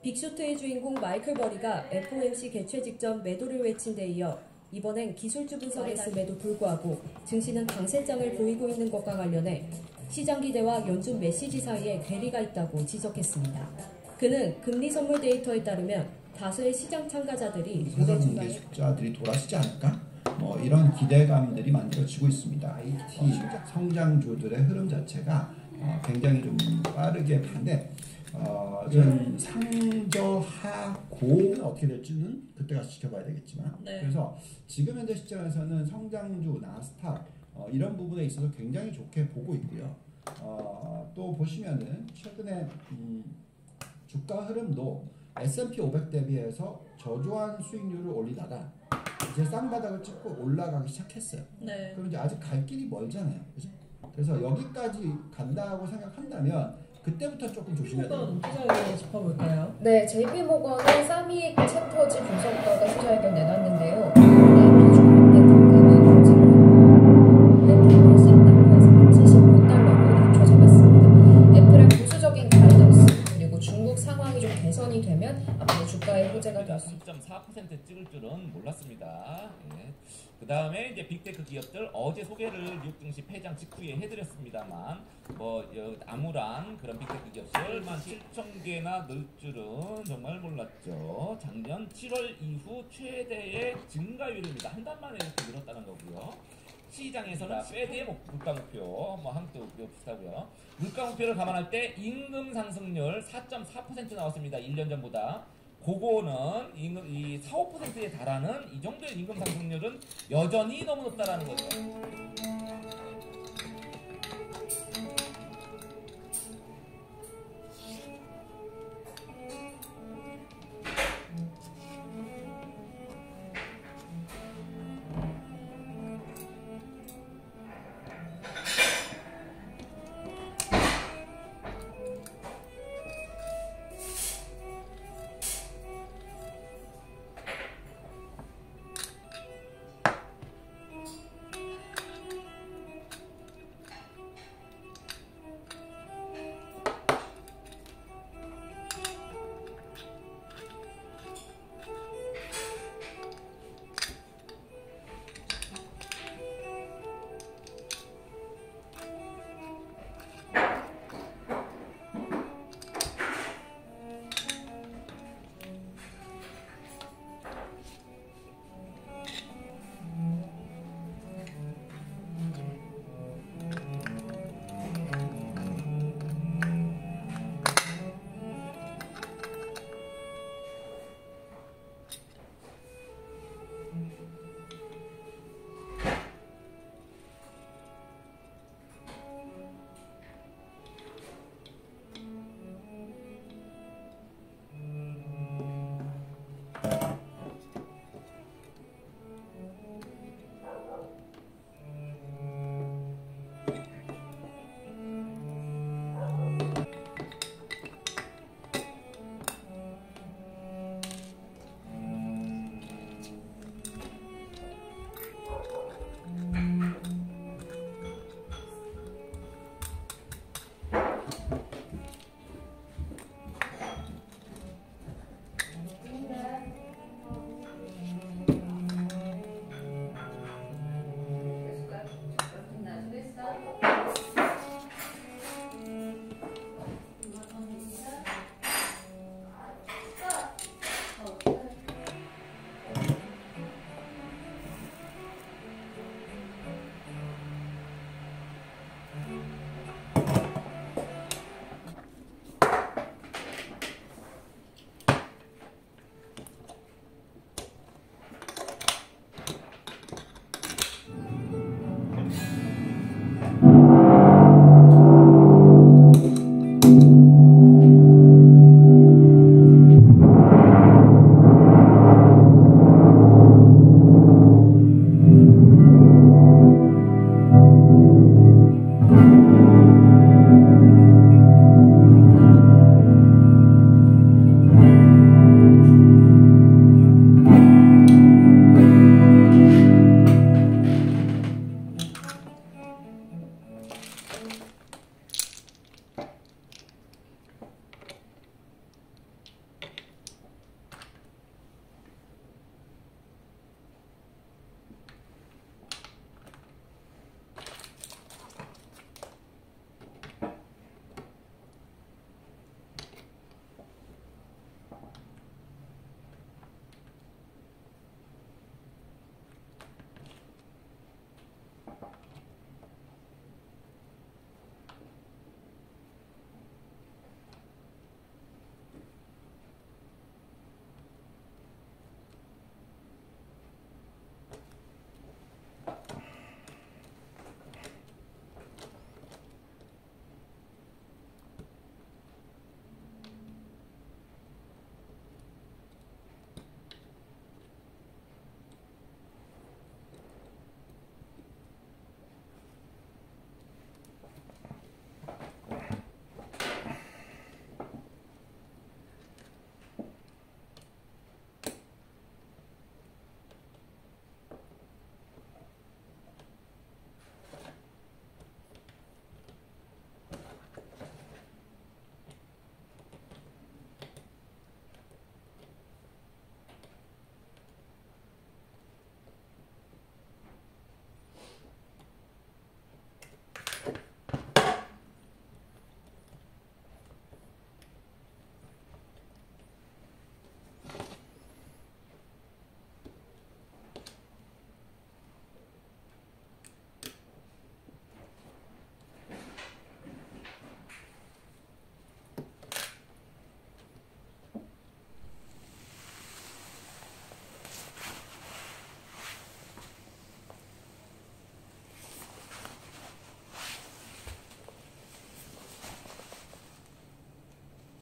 빅쇼트의 주인공 마이클 버리가 FOMC 개최 직전 매도를 외친 데 이어 이번엔 기술주 분석했음에도 불구하고 증시는 강세장을 보이고 있는 것과 관련해 시장 기대와 연준 메시지 사이에 괴리가 있다고 지적했습니다. 그는 금리 선물 데이터에 따르면 다수의 시장 참가자들이 올해 중간에 숫자들이 돌아서지 않을까? 이런 기대감들이 만들어지고 있습니다. IT 성장주들의 흐름 자체가 굉장히 좀 빠르게 반대. 좀 상저하고 어떻게 될지는 그때 가서 지켜봐야 되겠지만, 그래서 지금 현재 시점에서는 성장주, 나스닥 이런 부분에 있어서 굉장히 좋게 보고 있고요. 또 보시면은 최근에 주가 흐름도 S&P 500 대비해서 저조한 수익률을 올리다가 이제 쌍바닥을 찍고 올라가기 시작했어요. 그럼 이제 아직 갈 길이 멀잖아요, 그죠? 그래서 여기까지 간다고 생각한다면 그때부터 조금 조심해야 돼요. 투자의견 짚어볼까요? 네, JP모건의 사미 챕터지 분석가가 투자의견 내놨는데요. 개선이 되면 앞으로 주가의 호재가 될 수 있습니다. 3.4% 찍을 줄은 몰랐습니다. 예. 그 다음에 이제 빅테크 기업들 어제 소개를 뉴욕 증시 폐장 직후에 해드렸습니다만 암울한 그런 빅테크 기업들 17,000개나 늘 줄은 정말 몰랐죠. 작년 7월 이후 최대의 증가율입니다. 한 달 만에 이렇게 늘었다는 거고요. 시장에서는 페드의 물가 목표, 한국도 비슷하고요. 물가 목표를 감안할 때 임금 상승률 4.4% 나왔습니다. 1년 전보다. 그거는 이 4~5%에 달하는 이 정도의 임금 상승률은 여전히 너무 높다라는 거죠.